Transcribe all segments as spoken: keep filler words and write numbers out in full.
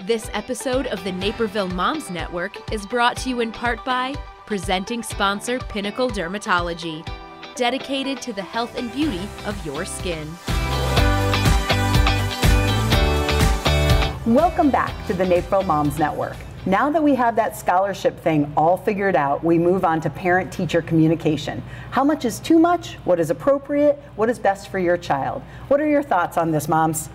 This episode of the Naperville Moms Network is brought to you in part by presenting sponsor Pinnacle Dermatology, dedicated to the health and beauty of your skin. Welcome back to the Naperville Moms Network. Now that we have that scholarship thing all figured out, we move on to parent-teacher communication. How much is too much? What is appropriate? What is best for your child? What are your thoughts on this, moms?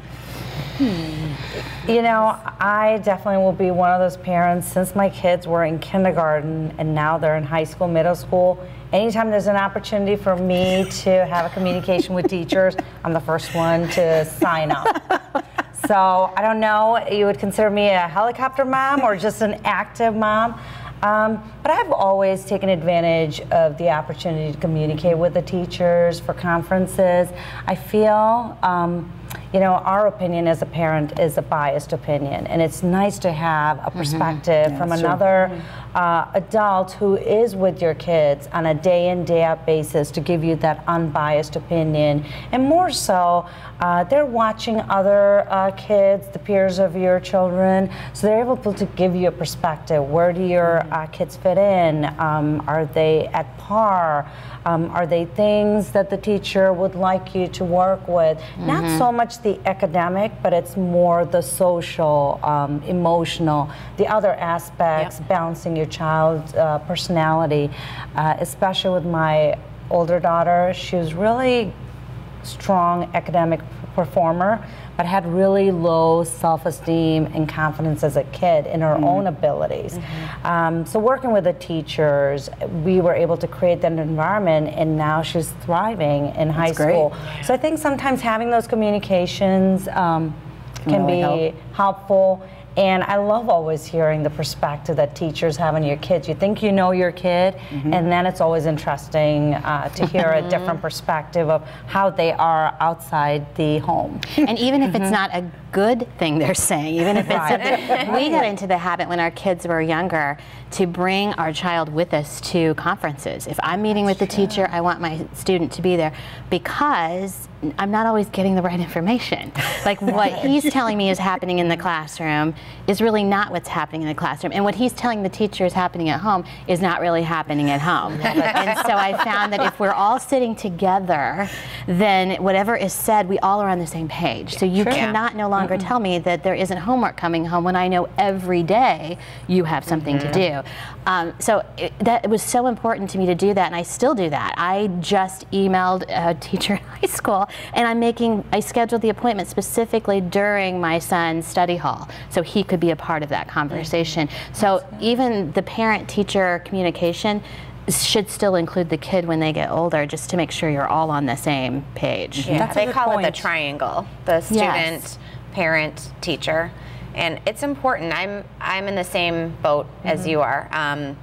Hmm. You know, I definitely will be one of those parents, since my kids were in kindergarten and now they're in high school, middle school. Anytime there's an opportunity for me to have a communication with teachers, I'm the first one to sign up. So I don't know, you would consider me a helicopter mom or just an active mom. Um, but I've always taken advantage of the opportunity to communicate with the teachers for conferences. I feel, um, you know, our opinion as a parent is a biased opinion, and it's nice to have a perspective mm-hmm. yeah, from another uh, adult who is with your kids on a day in, day out basis to give you that unbiased opinion. And more so, uh, they're watching other uh, kids, the peers of your children, so they're able to give you a perspective. Where do your uh, kids fit in? Um, are they at par? Um, are they things that the teacher would like you to work with? Mm-hmm. Not so much the academic, but it's more the social, um, emotional, the other aspects, yep. balancing your child's uh, personality. Uh, especially with my older daughter, she was really strong academic performer, but had really low self-esteem and confidence as a kid in her mm-hmm. own abilities. Mm-hmm. um, so working with the teachers, we were able to create that environment, and now she's thriving in That's high school. Great. So I think sometimes having those communications um, can really be help. helpful. And I love always hearing the perspective that teachers have on your kids. You think you know your kid, mm-hmm. and then it's always interesting uh, to hear a different perspective of how they are outside the home. And even if it's not a good thing they're saying, even if it's a, we got into the habit when our kids were younger to bring our child with us to conferences. If I'm meeting That's with the true. teacher, I want my student to be there, because I'm not always getting the right information. Like what he's telling me is happening in the classroom is really not what's happening in the classroom, and what he's telling the teacher is happening at home is not really happening at home. And so I found that if we're all sitting together, then whatever is said, we all are on the same page. So you True. cannot no longer mm-hmm. tell me that there isn't homework coming home when I know every day you have something mm-hmm. to do. Um, so it, that it was so important to me to do that, and I still do that. I just emailed a teacher in high school, and I'm making, I scheduled the appointment specifically during my son's study hall, so he could be a part of that conversation. So even the parent-teacher communication should still include the kid when they get older, just to make sure you're all on the same page. Yeah, That's they call point. it the triangle, the student, yes. parent, teacher. And it's important. I'm I'm in the same boat mm-hmm. as you are. Um,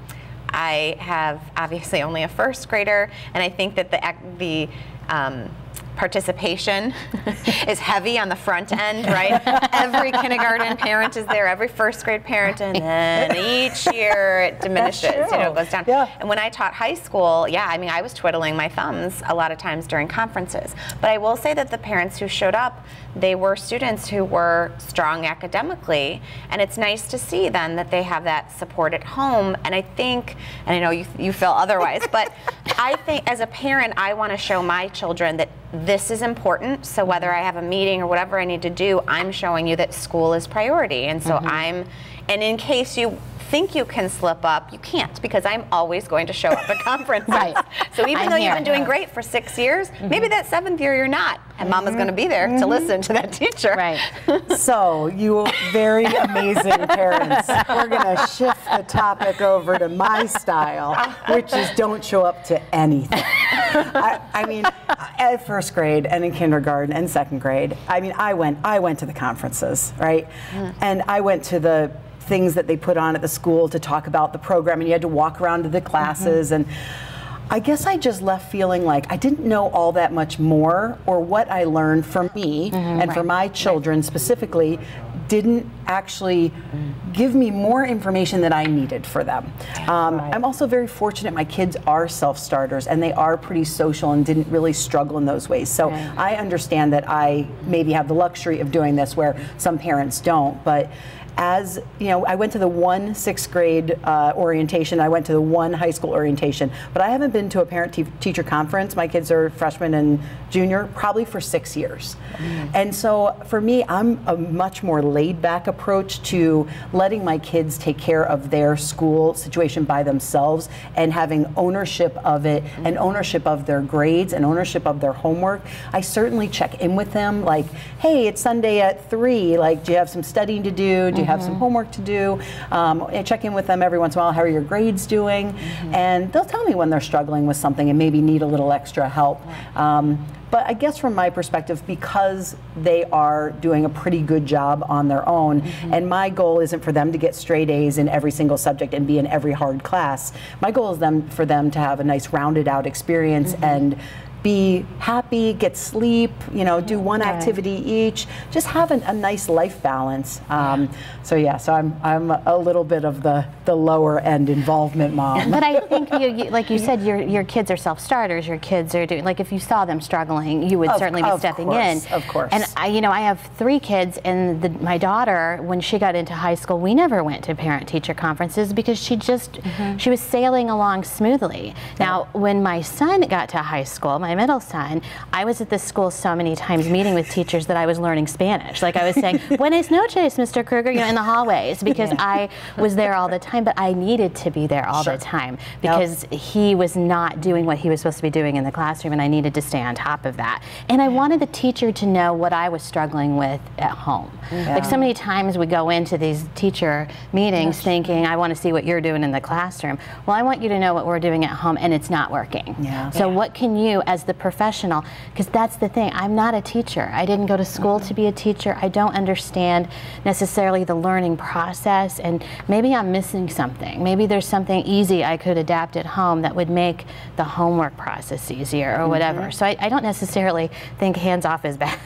I have obviously only a first grader, and I think that the the um, participation is heavy on the front end, right? Every kindergarten parent is there, every first grade parent, and then each year it diminishes, you know, it goes down. Yeah. And when I taught high school, yeah, I mean, I was twiddling my thumbs a lot of times during conferences. But I will say that the parents who showed up, they were students who were strong academically, and it's nice to see then that they have that support at home. And I think, and I know you, you feel otherwise, but I think as a parent, I want to show my children that this is important, so whether I have a meeting or whatever I need to do, I'm showing you that school is priority. And so mm-hmm. I'm, and in case you think you can slip up, you can't, because I'm always going to show up at conferences. Right. So even I'm though here. you've been doing great for six years, mm-hmm. maybe that seventh year you're not, and mm-hmm. Mama's going to be there mm-hmm. to listen to that teacher. Right. So you very amazing parents, we're going to shift the topic over to my style, which is don't show up to anything. I, I mean, at first grade and in kindergarten and second grade, I mean, I went, I went to the conferences, right? Mm. And I went to the things that they put on at the school to talk about the program, and you had to walk around to the classes. Mm-hmm. And I guess I just left feeling like I didn't know all that much more, or what I learned from me mm-hmm, and right. for my children right. specifically didn't actually mm. give me more information that I needed for them. Um, right. I'm also very fortunate my kids are self-starters, and they are pretty social and didn't really struggle in those ways. So right. I understand that I maybe have the luxury of doing this where some parents don't, but as, you know, I went to the one sixth grade uh, orientation, I went to the one high school orientation, but I haven't been to a parent-teacher conference. My kids are freshmen and junior, probably for six years. Mm. And so for me, I'm a much more laid-back approach to letting my kids take care of their school situation by themselves and having ownership of it mm. and ownership of their grades and ownership of their homework. I certainly check in with them, like, hey, it's Sunday at three, like, do you have some studying to do? Do you have mm-hmm. some homework to do? Um, I check in with them every once in a while, how are your grades doing? Mm-hmm. And they'll tell me when they're struggling with something and maybe need a little extra help. Um, but I guess from my perspective, because they are doing a pretty good job on their own, mm-hmm. and my goal isn't for them to get straight A's in every single subject and be in every hard class. My goal is them for them to have a nice rounded out experience mm-hmm. and be happy, get sleep, you know, do one activity each, just have an, a nice life balance. Um, so yeah, so I'm I'm a little bit of the the lower end involvement mom. But I think, you, you, like you said, your your kids are self-starters. Your kids are doing, like, if you saw them struggling, you would of, certainly be stepping course, in. Of course. And I, you know, I have three kids, and the, my daughter, when she got into high school, we never went to parent-teacher conferences because she just mm-hmm. she was sailing along smoothly. Yeah. Now, when my son got to high school, my middle son, I was at this school so many times meeting with teachers that I was learning Spanish. Like I was saying, Buenas noches, Mister Kruger, you know, in the hallways, because yeah. I was there all the time, but I needed to be there all sure. the time because yep. he was not doing what he was supposed to be doing in the classroom, and I needed to stay on top of that. And I wanted the teacher to know what I was struggling with at home. Yeah. Like so many times we go into these teacher meetings yes. thinking, I want to see what you're doing in the classroom. Well, I want you to know what we're doing at home, and it's not working. Yeah. So yeah. what can you, as the professional, because that's the thing, I'm not a teacher. I didn't go to school mm-hmm. to be a teacher. I don't understand necessarily the learning process, and maybe I'm missing something. Maybe there's something easy I could adapt at home that would make the homework process easier or mm-hmm. whatever. So I, I don't necessarily think hands off is bad.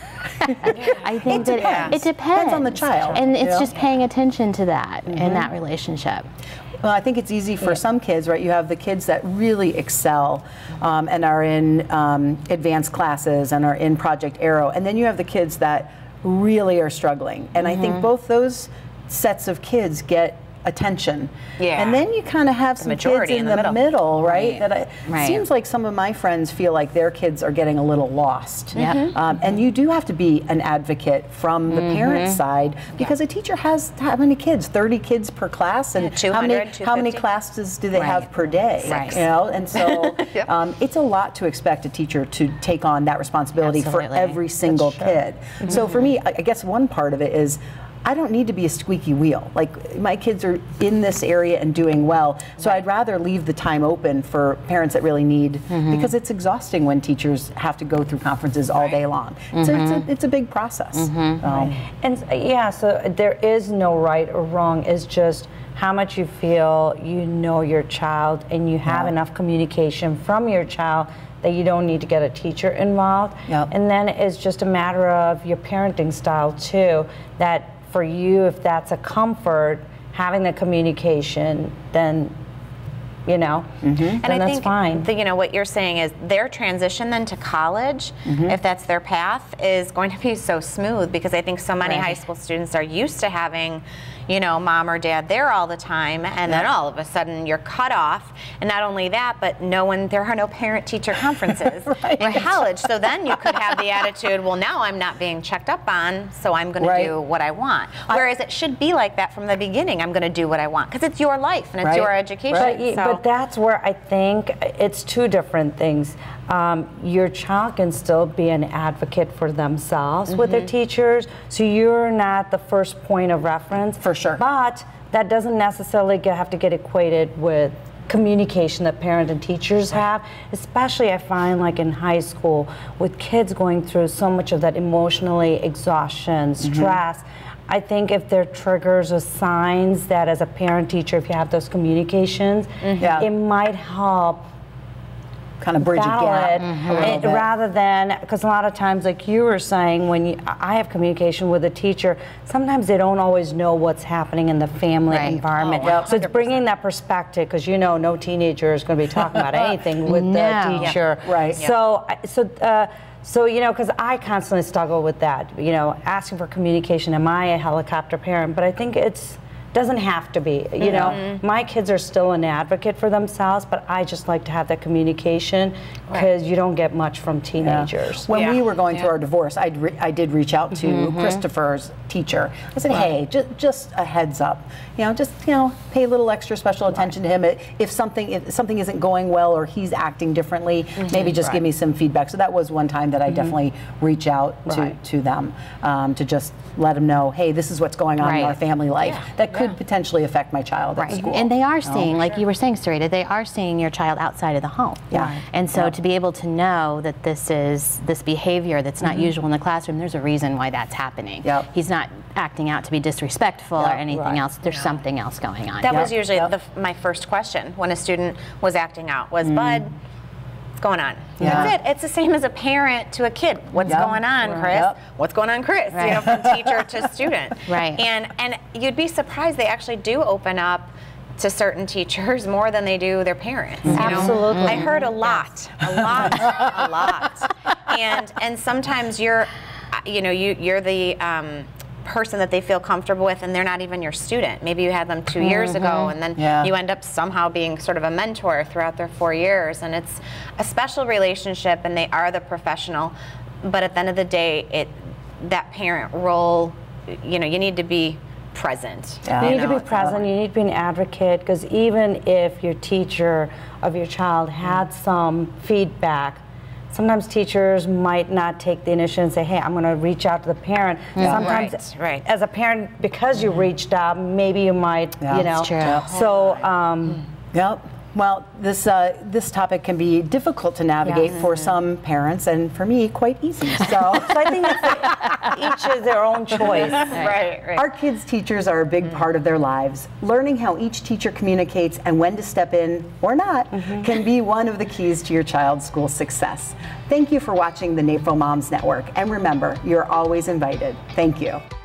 I think it that depends. it depends. Depends on the child. And it's yeah. just paying attention to that mm-hmm. in that relationship. Well, I think it's easy for yeah. some kids, right? You have the kids that really excel um, and are in um, advanced classes and are in Project Arrow, and then you have the kids that really are struggling. And mm-hmm. I think both those sets of kids get attention. Yeah. And then you kind of have the some kids in, in the, the middle, middle right? right? That I, right. seems like some of my friends feel like their kids are getting a little lost. Mm-hmm. um, and you do have to be an advocate from the mm-hmm. parent side, because yeah. a teacher has how many kids? thirty kids per class, and yeah, how many how many classes do they right. have per day? Right. You know, and so yep. um, it's a lot to expect a teacher to take on that responsibility Absolutely. For every single kid. Mm-hmm. So for me, I guess one part of it is, I don't need to be a squeaky wheel. Like, my kids are in this area and doing well, so right. I'd rather leave the time open for parents that really need, mm-hmm. because it's exhausting when teachers have to go through conferences all day long. Mm-hmm. So it's a, it's a big process. Mm-hmm. so. Right. And yeah, so there is no right or wrong. It's just how much you feel you know your child, and you have yeah. enough communication from your child that you don't need to get a teacher involved. Yep. And then it's just a matter of your parenting style too, that for you, if that's a comfort, having the communication, then, you know, mm-hmm. then and I that's think fine. The, you know, what you're saying is their transition then to college, mm-hmm. if that's their path, is going to be so smooth, because I think so many right. high school students are used to having, you know, mom or dad there all the time, and yeah. then all of a sudden you're cut off. And not only that, but no one, there are no parent-teacher conferences right. in college. So then you could have the attitude, well, now I'm not being checked up on, so I'm going right. to do what I want. Whereas I, it should be like that from the beginning. I'm going to do what I want, because it's your life and it's right. your education. Right. So. But that's where I think it's two different things. Um, your child can still be an advocate for themselves mm-hmm. with their teachers, so you're not the first point of reference. For sure. But that doesn't necessarily get, have to get equated with communication that parents and teachers have, especially I find like in high school with kids going through so much of that emotionally exhaustion, stress. Mm-hmm. I think if there are triggers or signs that as a parent teacher, if you have those communications, mm-hmm. yeah. it might help kind of bridge a gap mm-hmm. it, rather than, because a lot of times, like you were saying, when you, I have communication with a teacher, sometimes they don't always know what's happening in the family right. environment. Oh, so it's bringing that perspective, because you know no teenager is going to be talking about anything with no. the teacher. Yeah. Right. So, so, uh, So, you know, because I constantly struggle with that, you know, asking for communication. Am I a helicopter parent? But I think it's doesn't have to be. You know, mm-hmm. my kids are still an advocate for themselves, but I just like to have that communication because right. you don't get much from teenagers. Yeah. When yeah. we were going yeah. through our divorce, I'd re I did reach out to mm-hmm. Christopher's teacher. I said, hey, just, just a heads up. You know, just, you know, pay a little extra special attention right. to him. If something if something isn't going well or he's acting differently, mm-hmm. maybe just right. give me some feedback. So that was one time that I mm-hmm. definitely reach out to, right. to them um, to just let them know, hey, this is what's going on right. in our family life. Yeah. That could yeah. potentially affect my child right. at school. And they are seeing, oh, like sure. you were saying, Saritha, they are seeing your child outside of the home. Yeah. Right. And so yeah. to be able to know that this is this behavior that's not mm-hmm. usual in the classroom, there's a reason why that's happening. Yep. He's not acting out to be disrespectful yep. or anything right. else. There's yeah. something else going on. That yep. was usually yep. the, my first question when a student was acting out was, mm. Bud, what's going on? Yeah. That's it. It's the same as a parent to a kid. What's yep. going on, Chris? Yep. What's going on, Chris? Right. You know, from teacher to student. Right. And and you'd be surprised they actually do open up to certain teachers more than they do their parents. You know? Absolutely. I heard a lot, a lot, a lot. And and sometimes you're, you know, you you're the um, person that they feel comfortable with, and they're not even your student. Maybe you had them two mm-hmm. years ago, and then yeah. you end up somehow being sort of a mentor throughout their four years. And it's a special relationship, and they are the professional. But at the end of the day, it that parent role, you know, you need to be present. Yeah. You You need to know, be present, you need to be an advocate, because even if your teacher of your child had some feedback, sometimes teachers might not take the initiative and say, hey, I'm going to reach out to the parent. Yeah. Sometimes, Right, right. as a parent, because you reached out, maybe you might, Yeah. you know. That's true. Yep. So, um, Yep. Well, this uh, this topic can be difficult to navigate Yes. for some parents, and for me, quite easy. So, so I think it's each is their own choice. Right, right. our kids' teachers are a big part of their lives. Learning how each teacher communicates and when to step in or not mm-hmm. can be one of the keys to your child's school success. Thank you for watching the Naperville Moms Network, and remember, you're always invited. Thank you.